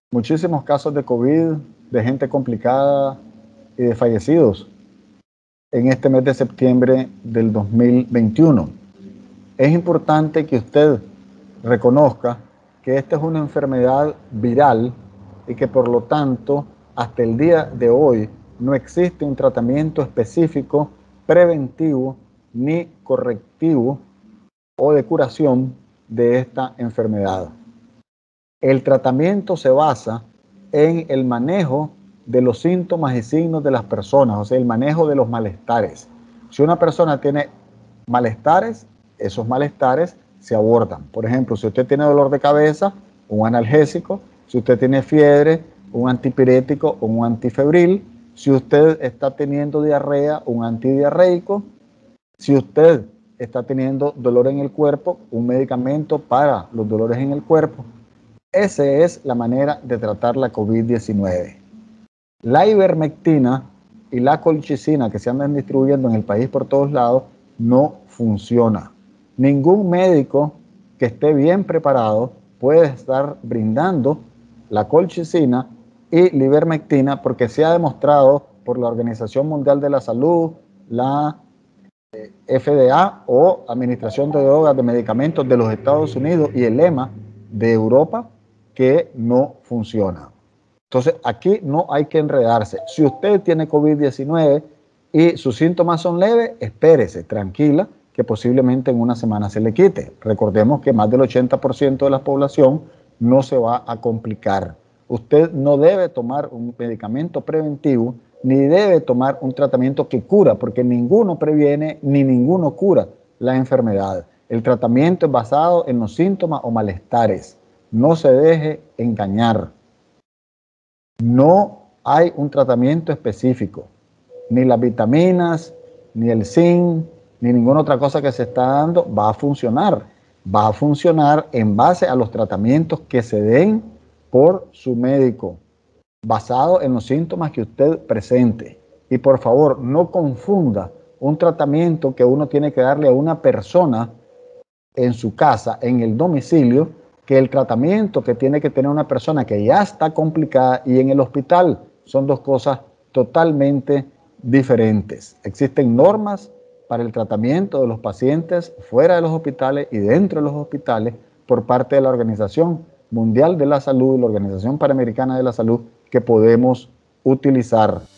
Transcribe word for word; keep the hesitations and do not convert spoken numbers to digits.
muchísimos casos de COVID, de gente complicada y de fallecidos en este mes de septiembre del dos mil veintiuno. Es importante que usted reconozca que esta es una enfermedad viral y que por lo tanto hasta el día de hoy no existe un tratamiento específico, preventivo ni correctivo o de curación de esta enfermedad. El tratamiento se basa en el manejo de los síntomas y signos de las personas, o sea, el manejo de los malestares. Si una persona tiene malestares, esos malestares se abordan. Por ejemplo, si usted tiene dolor de cabeza, un analgésico. Si usted tiene fiebre, un antipirético o un antifebril. Si usted está teniendo diarrea, un antidiarreico. Si usted está teniendo dolor en el cuerpo, un medicamento para los dolores en el cuerpo. Esa es la manera de tratar la COVID diecinueve. La ivermectina y la colchicina que se andan distribuyendo en el país por todos lados no funciona. Ningún médico que esté bien preparado puede estar brindando la colchicina y la ivermectina porque se ha demostrado por la Organización Mundial de la Salud, la F D A o Administración de Drogas de Medicamentos de los Estados Unidos y el E M A de Europa que no funciona. Entonces, aquí no hay que enredarse. Si usted tiene COVID diecinueve y sus síntomas son leves, espérese, tranquila, que posiblemente en una semana se le quite. Recordemos que más del ochenta por ciento de la población no se va a complicar. Usted no debe tomar un medicamento preventivo ni debe tomar un tratamiento que cura, porque ninguno previene ni ninguno cura la enfermedad. El tratamiento es basado en los síntomas o malestares. No se deje engañar. No hay un tratamiento específico, ni las vitaminas, ni el zinc, ni ninguna otra cosa que se está dando va a funcionar. Va a funcionar en base a los tratamientos que se den por su médico, basado en los síntomas que usted presente. Y por favor, no confunda un tratamiento que uno tiene que darle a una persona en su casa, en el domicilio, que el tratamiento que tiene que tener una persona que ya está complicada y en el hospital. Son dos cosas totalmente diferentes. Existen normas para el tratamiento de los pacientes fuera de los hospitales y dentro de los hospitales por parte de la Organización Mundial de la Salud y la Organización Panamericana de la Salud que podemos utilizar.